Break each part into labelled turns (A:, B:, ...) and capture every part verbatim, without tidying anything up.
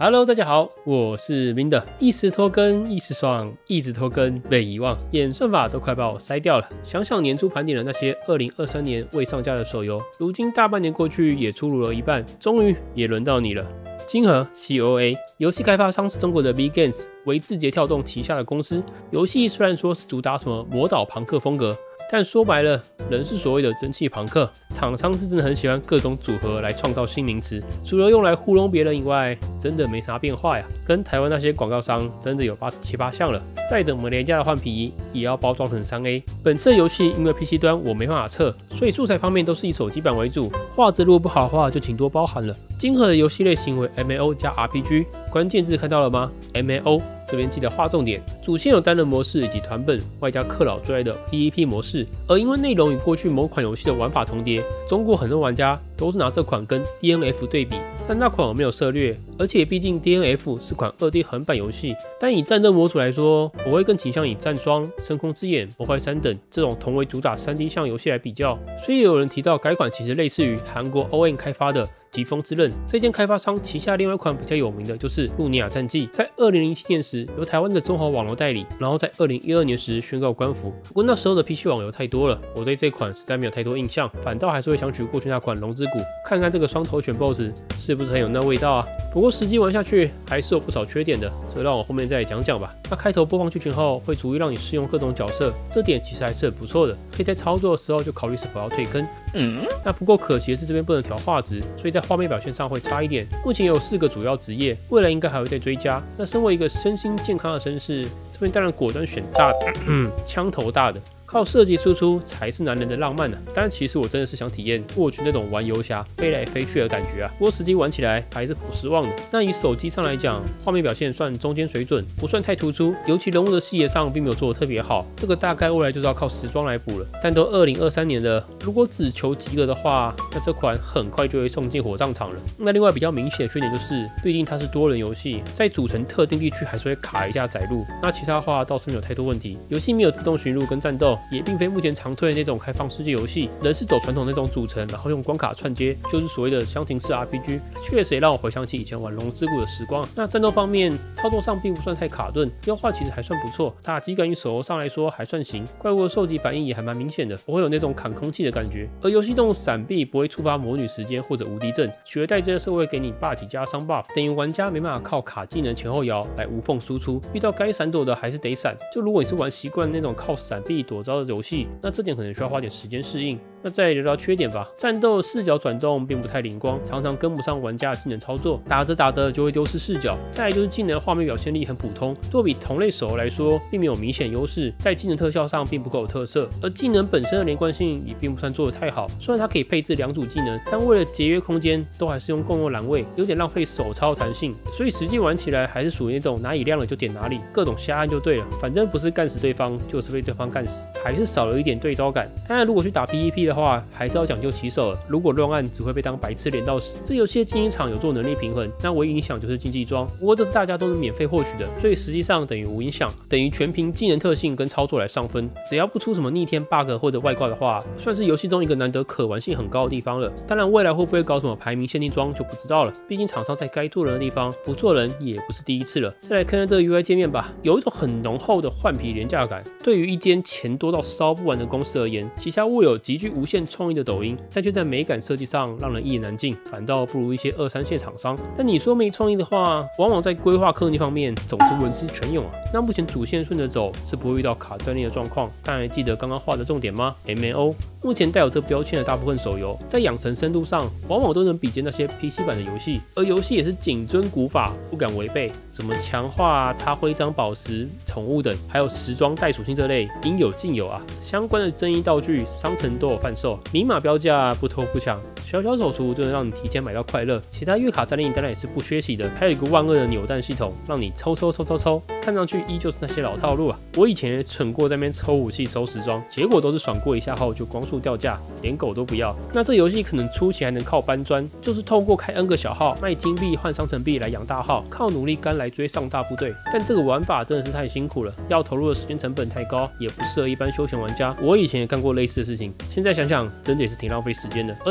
A: Hello， 大家好，我是明的，一时拖更，一时爽，一直拖更被遗忘，演算法都快把我筛掉了。想想年初盘点的那些二零二三年未上架的手游，如今大半年过去，也出炉了一半，终于也轮到你了。金河 C O A 游戏开发商是中国的 V Games， 为字节跳动旗下的公司。游戏虽然说是主打什么魔导朋克风格，但说白了，人是所谓的蒸汽朋克。厂商是真的很喜欢各种组合来创造新名词，除了用来糊弄别人以外，真的没啥变化呀。跟台湾那些广告商真的有八十七八像了。再怎么廉价的换皮，也要包装成三 A。本次游戏因为 P C 端我没办法测，所以素材方面都是以手机版为主，画质如果不好的话，就请多包涵了。金河的游戏类型为 M M O 加 R P G， 关键字看到了吗 ？M M O。这边记得划重点，主线有单人模式以及团本，外加克老最爱的 P V P 模式。而因为内容与过去某款游戏的玩法重叠，中国很多玩家都是拿这款跟 D N F 对比，但那款我没有涉略，而且毕竟 D N F 是款 二 D 横版游戏，但以战斗模组来说，我会更倾向以战双、深空之眼、魔坏三等这种同为主打 三 D 向游戏来比较。所以有人提到该款其实类似于韩国 O N 开发的疾风之刃，这间开发商旗下另外一款比较有名的就是路尼亚战记，在二零零七年时由台湾的中华网络代理，然后在二零一二年时宣告关服。不过那时候的 P C 网游太多了，我对这款实在没有太多印象，反倒还是会想取过去那款龙之谷，看看这个双头犬 BOSS 是不是很有那味道啊。不过实际玩下去还是有不少缺点的，这让我后面再来讲讲吧。那开头播放剧情后会逐一让你试用各种角色，这点其实还是很不错的，可以在操作的时候就考虑是否要退坑。嗯，那不过可惜的是这边不能调画质，所以在画面表现上会差一点。目前有四个主要职业，未来应该还会再追加。那身为一个身心健康的绅士，这边当然果断选大的，嗯，枪头大的。靠射击输出才是男人的浪漫啊！但其实我真的是想体验过去那种玩游侠飞来飞去的感觉啊。不过实际玩起来还是不失望的。那以手机上来讲，画面表现算中间水准，不算太突出，尤其人物的细节上并没有做得特别好。这个大概未来就是要靠时装来补了。但都二零二三年了，如果只求及格的话，那这款很快就会送进火葬场了。那另外比较明显的缺点就是，毕竟它是多人游戏，在组成特定地区还是会卡一下载入。那其他的话倒是没有太多问题。游戏没有自动寻路跟战斗。也并非目前常推的那种开放世界游戏，人是走传统那种组成，然后用关卡串接，就是所谓的箱庭式 R P G， 确实也让我回想起以前玩龙之谷的时光。那战斗方面，操作上并不算太卡顿，优化其实还算不错，打击感与手游上来说还算行，怪物的受击反应也还蛮明显的，不会有那种砍空气的感觉。而游戏中闪避不会触发魔女时间或者无敌阵，取而代之的是会给你霸体加伤 buff， 等于玩家没办法靠卡技能前后摇来无缝输出，遇到该闪躲的还是得闪。就如果你是玩习惯那种靠闪避躲招的游戏，那这点可能需要花点时间适应。那再聊聊缺点吧，战斗视角转动并不太灵光，常常跟不上玩家的技能操作，打着打着就会丢失视角。再来就是技能画面表现力很普通，若比同类手游来说，并没有明显优势，在技能特效上并不够有特色，而技能本身的连贯性也并不算做得太好。虽然它可以配置两组技能，但为了节约空间，都还是用共用栏位，有点浪费手操弹性，所以实际玩起来还是属于那种哪里亮了就点哪里，各种瞎按就对了，反正不是干死对方，就是被对方干死，还是少了一点对招感。当然，如果去打 P V P 的话，还是要讲究起手了。如果乱按，只会被当白痴连到死。这游戏的竞技场有做能力平衡，那唯一影响就是竞技装。不过这是大家都能免费获取的，所以实际上等于无影响，等于全凭技能特性跟操作来上分。只要不出什么逆天 bug 或者外挂的话，算是游戏中一个难得可玩性很高的地方了。当然，未来会不会搞什么排名限定装就不知道了。毕竟厂商在该做人的地方不做人也不是第一次了。再来看看这个 U I 界面吧，有一种很浓厚的换皮廉价感。对于一间钱多到烧不完的公司而言，旗下握有极具无限创意的抖音，但却在美感设计上让人一言难尽，反倒不如一些二三线厂商。但你说没创意的话，往往在规划科技方面总是文思泉涌啊。那目前主线顺着走是不会遇到卡断裂的状况，但还记得刚刚画的重点吗 ？M M O 目前带有这标签的大部分手游，在养成深度上，往往都能比肩那些 P C 版的游戏，而游戏也是谨遵古法，不敢违背。什么强化啊、插徽章、宝石、宠物等，还有时装带属性这类，应有尽有啊。相关的争议道具、商城都有贩售，明码标价，不偷不抢。小小手厨就能让你提前买到快乐，其他月卡战力当然也是不缺席的，还有一个万恶的扭蛋系统，让你抽抽抽抽抽，看上去依旧是那些老套路啊。我以前也蠢过在那边抽武器、收时装，结果都是爽过一下后就光速掉价，连狗都不要。那这游戏可能初期还能靠搬砖，就是透过开 N 个小号，卖金币换商城币来养大号，靠努力干来追上大部队。但这个玩法真的是太辛苦了，要投入的时间成本太高，也不适合一般休闲玩家。我以前也干过类似的事情，现在想想真的也是挺浪费时间的。而且这后面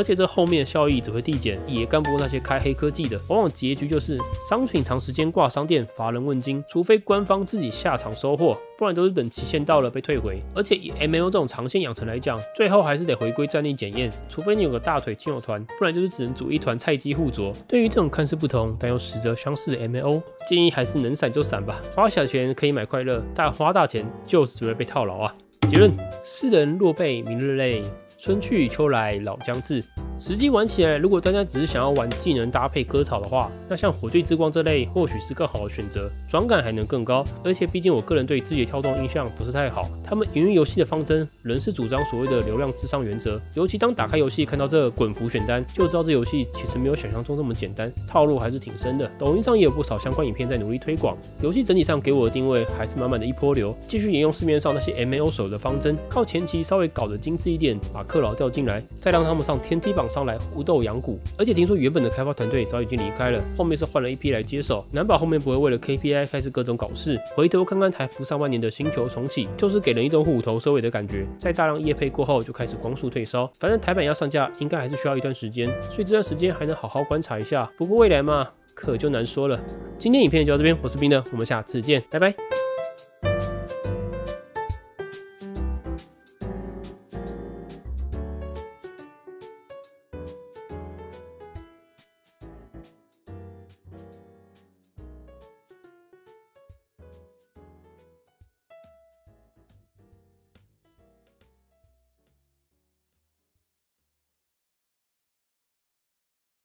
A: 面的效益只会递减，也干不过那些开黑科技的。往往结局就是商品长时间挂商店，乏人问津，除非官方自己下场收货，不然都是等期限到了被退回。而且以 M L 这种长线养成来讲，最后还是得回归战力检验，除非你有个大腿亲友团，不然就是只能组一团菜鸡互啄。对于这种看似不同但又实则相似的 M L O， 建议还是能闪就闪吧。花小钱可以买快乐，但花大钱就是只会被套牢啊。结论：世人若被明日累，春去秋来老将至。实际玩起来，如果大家只是想要玩技能搭配割草的话，那像火炬之光这类或许是更好的选择，爽感还能更高。而且毕竟我个人对字节跳动印象不是太好，他们营运游戏的方针仍是主张所谓的流量至上原则。尤其当打开游戏看到这滚符选单，就知道这游戏其实没有想象中这么简单，套路还是挺深的。抖音上也有不少相关影片在努力推广。游戏整体上给我的定位还是满满的一波流，继续沿用市面上那些 M L O 手的方针，靠前期稍微搞得精致一点，把氪佬调进来，再让他们上天梯榜上来互斗养股。而且听说原本的开发团队早已经离开了，后面是换了一批来接手，难保后面不会为了 K P I 开始各种搞事。回头看看台服上半年的星球重启，就是给人一种虎头蛇尾的感觉，在大量业配过后就开始光速退烧。反正台版要上架应该还是需要一段时间，所以这段时间还能好好观察一下。不过未来嘛，可就难说了。今天影片就到这边，我是冰的，我们下次见，拜拜。